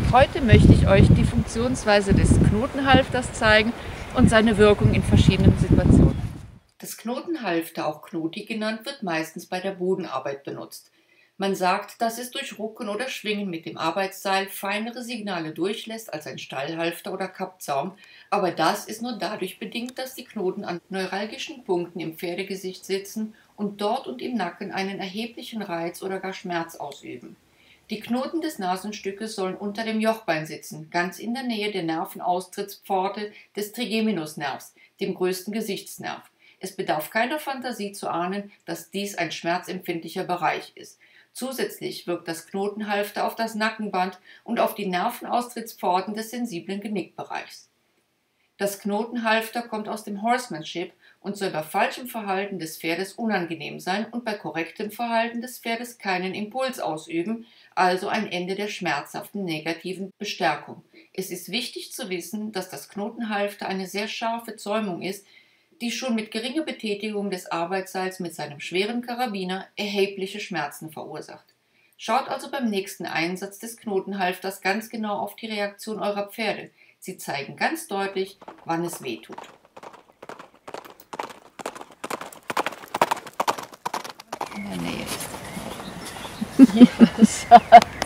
Heute möchte ich euch die Funktionsweise des Knotenhalfters zeigen und seine Wirkung in verschiedenen Situationen. Das Knotenhalfter, auch Knoti genannt, wird meistens bei der Bodenarbeit benutzt. Man sagt, dass es durch Rucken oder Schwingen mit dem Arbeitsseil feinere Signale durchlässt als ein Stallhalfter oder Kappzaum, aber das ist nur dadurch bedingt, dass die Knoten an neuralgischen Punkten im Pferdegesicht sitzen und dort und im Nacken einen erheblichen Reiz oder gar Schmerz ausüben. Die Knoten des Nasenstückes sollen unter dem Jochbein sitzen, ganz in der Nähe der Nervenaustrittspforte des Trigeminusnervs, dem größten Gesichtsnerv. Es bedarf keiner Fantasie zu ahnen, dass dies ein schmerzempfindlicher Bereich ist. Zusätzlich wirkt das Knotenhalfter auf das Nackenband und auf die Nervenaustrittspforten des sensiblen Genickbereichs. Das Knotenhalfter kommt aus dem Horsemanship und soll bei falschem Verhalten des Pferdes unangenehm sein und bei korrektem Verhalten des Pferdes keinen Impuls ausüben, also ein Ende der schmerzhaften negativen Bestärkung. Es ist wichtig zu wissen, dass das Knotenhalfter eine sehr scharfe Zäumung ist, die schon mit geringer Betätigung des Arbeitsseils mit seinem schweren Karabiner erhebliche Schmerzen verursacht. Schaut also beim nächsten Einsatz des Knotenhalfters ganz genau auf die Reaktion eurer Pferde. Sie zeigen ganz deutlich, wann es weh tut. In der Nähe ist der Knoten.